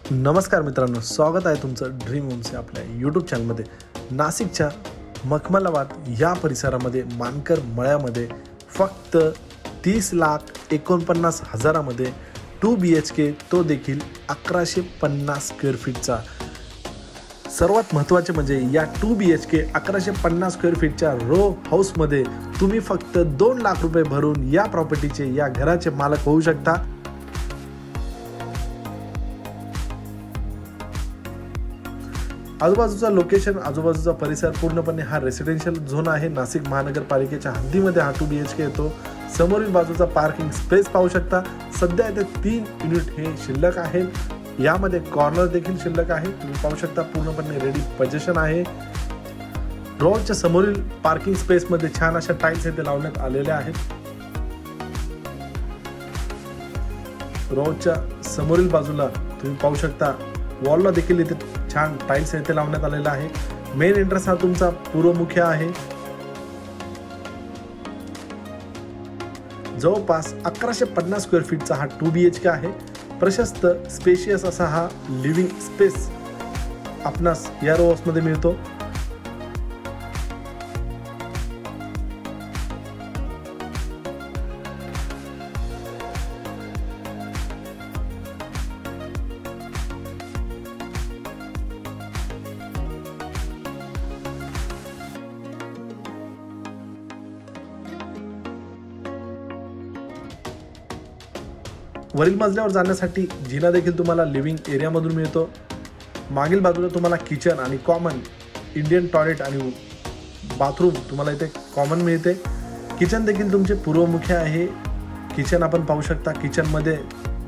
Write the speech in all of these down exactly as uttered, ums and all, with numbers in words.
नमस्कार मित्रांनो, स्वागत आहे तुमचं ड्रीम होम्सच्या आपल्या यूट्यूब चॅनलमध्ये. नाशिकच्या मखमलाबाद या परिसरामध्ये मानकर मळ्यामध्ये फक्त तीस लाख एकोणपन्नास हजारामध्ये टू बी एच के, तो देखील अकराशे पन्नास स्क्वेअर फीटचा. सर्वात महत्त्वाचे म्हणजे या टू बी एच के अकराशे पन्नास स्क्वेअर फीटच्या रो हाऊसमध्ये तुम्ही फक्त दोन लाख रुपये भरून या प्रॉपर्टीचे, या घराचे मालक होऊ शकता. आजूबाजूचा लोकेशन, आजूबाजूचा परिसर पूर्णपणे हा रेसिडेन्शियल झोन आहे. नाशिक महानगरपालिकेच्या हद्दीमध्ये हा टू बी एच के येतो. समोरील बाजूचा पार्किंग स्पेस पाहू शकता. सध्या इथे तीन युनिट हे शिल्लक आहे. यामध्ये कॉर्नर देखील शिल्लक आहे. तुम्ही पाहू शकता पूर्णपणे रेडी पोझिशन आहे. रोडच्या समोरील पार्किंग स्पेसमध्ये छान अशा टाइल्स इथे लावण्यात आलेल्या आहेत. रोडच्या समोरील बाजूला तुम्ही पाहू शकता वॉलला देखील इथे छान टाइल्स इथे लावण्यात आलेला आहे. मेन एंट्रन्स हा तुमचा पूर्वमुखी आहे. जवळपास अकराशे पन्नास स्क्वेअर फीटचा हा टू बी एच के आहे. प्रशस्त स्पेशियस असा हा लिव्हिंग स्पेस आपणास या रो हाऊसमध्ये मिळतो. वरील मजल्यावर जाण्यासाठी जिना देखील तुम्हाला लिव्हिंग एरियामधून मिळतो. मागील बाजूला तुम्हाला किचन आणि कॉमन इंडियन टॉयलेट आणि बाथरूम तुम्हाला इथे कॉमन मिळते. किचन देखील तुमचे पूर्वमुखी आहे. किचन आपण पाहू शकता. किचनमध्ये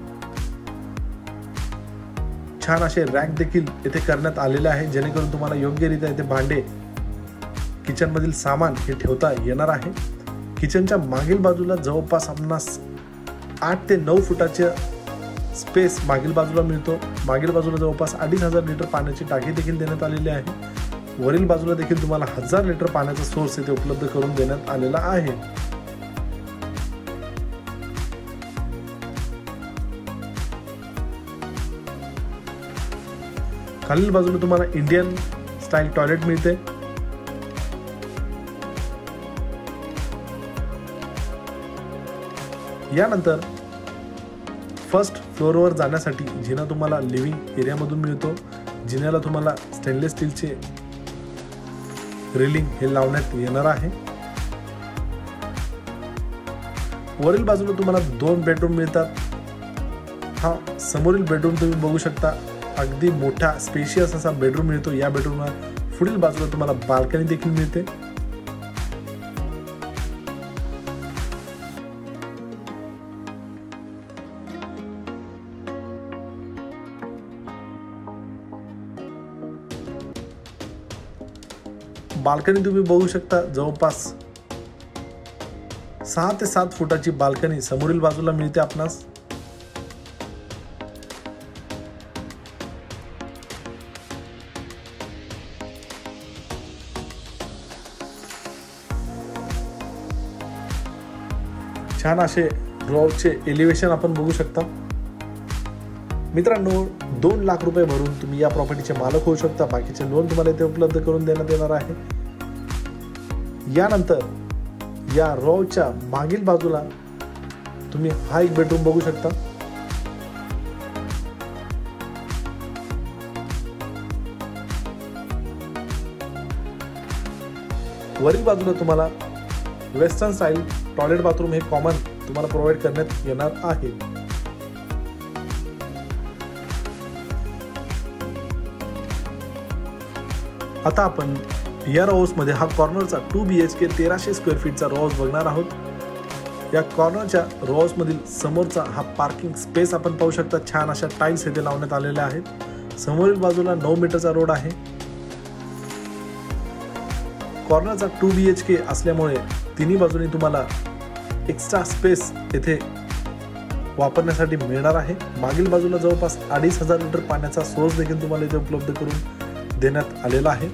छान असे रॅक देखील इथे करण्यात आलेले आहे, जेणेकरून तुम्हाला योग्यरित्या इथे भांडे, किचनमधील सामान हे ठेवता येणार आहे. किचनच्या मागील बाजूला जवळपास आपणास आठ ते नऊ फुटाचे स्पेस मागील बाजूला मिळतो. मागील बाजूला जवळपास अडीच हजार लिटर पाण्याची टाकी देखील देण्यात आलेली आहे. वरील बाजूला देखील तुम्हाला हजार लिटर पाण्याचा सोर्स इथे उपलब्ध करून देण्यात आलेला आहे. खालील बाजूला तुम्हाला इंडियन स्टाईल टॉयलेट मिळते. यानंतर फर्स्ट फ्लोअरवर जाण्यासाठी जिना तुम्हाला लिव्हिंग एरियामधून मिळतो. जिन्याला तुम्हाला स्टेनलेस स्टीलचे रेलिंग हे लावण्यात येणार आहे. वरील बाजूला तुम्हाला दोन बेडरूम मिळतात. हा समोरील बेडरूम तुम्ही बघू शकता. अगदी मोठा स्पेशियस असा बेडरूम मिळतो. या बेडरूमला पुढील बाजूला तुम्हाला बाल्कनी देखील मिळते. बाल्कनी तुम्ही बघू शकता. जवळपास सहा ते सात फुटाची बाल्कनी समोरील बाजूला मिळते आपणास. छान असे रोडचे एलिव्हेशन आपण बघू शकता. मित्रांनो, दोन लाख रुपये भरून तुम्ही या प्रॉपर्टीचे मालक होऊ शकता. बाकीचे लोन तुम्हाला इथे उपलब्ध करून देण्यात येणार आहे. यानंतर या रोडच्या मागील बाजूला तुम्ही हा एक बेडरूम बघू शकता. वरील बाजूला तुम्हाला वेस्टर्न स्टाईल टॉयलेट बाथरूम हे कॉमन तुम्हाला प्रोव्हाइड करण्यात येणार आहे. आता आपण या रो हाऊसमध्ये हा कॉर्नरचा टू बी एच के तेराशे स्क्वेअर फीटचा रो हाऊस बघणार आहोत. या कॉर्नरच्या रो हाऊसमधील समोरचा हा पार्किंग स्पेस आपण पाहू शकता. छान अशा टाइल्स इथे लावण्यात आलेल्या आहेत. समोरील बाजूला नऊ मीटरचा रोड आहे. कॉर्नरचा टू बी एच के असल्यामुळे तिन्ही बाजूनी तुम्हाला एक्स्ट्रा स्पेस येथे वापरण्यासाठी मिळणार आहे. मागील बाजूला जवळपास अडीच हजार लिटर पाण्याचा सोर्स देखील तुम्हाला इथे उपलब्ध करून देण्यात आलेला आहे.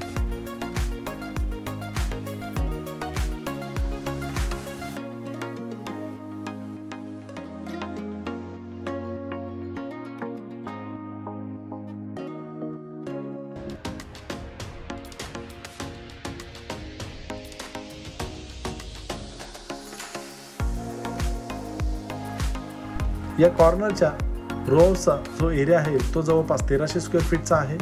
या कॉर्नरच्या रो हाऊसचा जो एरिया आहे तो जवळपास तेराशे स्क्वेअर फीटचा आहे.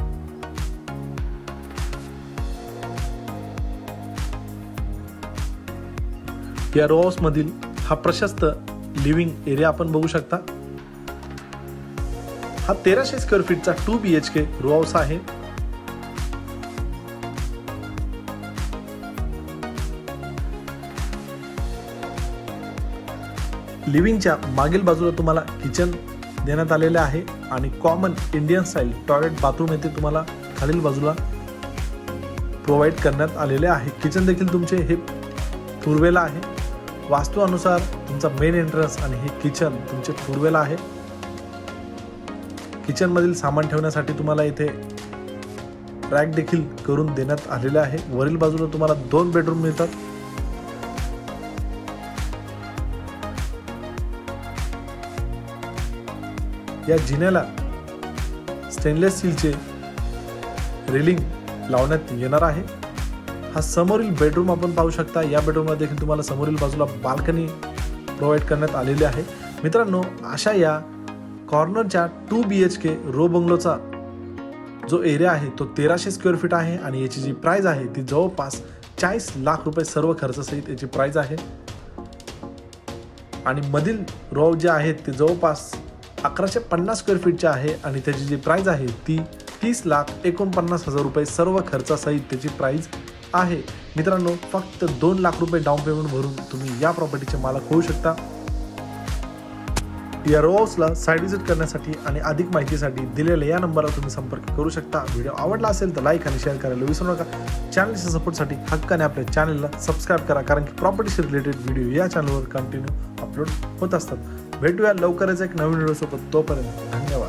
या रो हाऊस मधील हा प्रशस्त लिव्हिंग एरिया आपण बघू शकता. हा तेराशे स्क्वेअर फीटचा two B H K row house आहे. लिव्हिंगच्या मागील बाजूला तुम्हाला किचन देण्यात आलेले आहे आणि common Indian style toilet bathroom येथे तुम्हाला खालील बाजूला प्रोव्हाइड करण्यात आलेले आहे. किचन देखील तुमचे हे पूर्वेला आहे. वास्तू अनुसार तुमचा मेन एंट्रन्स आणि हे किचन तुमचे पूर्वेला आहे. किचन मधील सामान ठेवण्यासाठी तुम्हाला इथे रॅक देखील करून देण्यात आलेले आहे. वरील बाजूला तुम्हाला दोन बेडरूम मिळतात. या जिन्याला स्टेनलेस स्टीलचे रेलिंग लावण्यात येणार आहे. हा समोरील बेडरूम आपण पाहू शकता. या बेडरूम मध्ये देखील तुम्हाला समोरील बाजूला बाल्कनी प्रोव्हाइड करण्यात आलेली आहे. मित्रांनो, अशा या कॉर्नरच्या two B H K row बंगलोचा जो एरिया आहे तो तेराशे स्क्वेअर फीट आहे आणि याची जी प्राइस आहे ती जवळपास चाळीस लाख रुपये सर्व खर्चासहित याची प्राइस आहे. आणि मधील रो जे आहेत ते जवळपास अकराशे पन्नास स्क्वेअर फीटचे आहे आणि त्याची जी प्राइस आहे ती तीस लाख एकोणपन्नास हजार रुपये सर्व खर्चासहित त्याची प्राइस आहे. मित्रांनो, फक्त दोन लाख रुपये डाऊन पेमेंट भरून तुम्ही या प्रॉपर्टीचे मालक होऊ शकता. या रो हाऊसला साईड व्हिजिट करण्यासाठी आणि अधिक माहितीसाठी दिलेल्या या नंबरला तुम्ही संपर्क करू शकता. व्हिडिओ आवडला असेल तर लाईक आणि शेअर करायला विसरू नका. चॅनलच्या सपोर्टसाठी हक्काने आपल्या चॅनलला सबस्क्राईब करा, कारण की प्रॉपर्टीशी रिलेटेड व्हिडिओ या चॅनलवर कंटिन्यू अपलोड होत असतात. भेटूया लवकरच एक नवीन व्हिडिओ सोबत. तोपर्यंत धन्यवाद.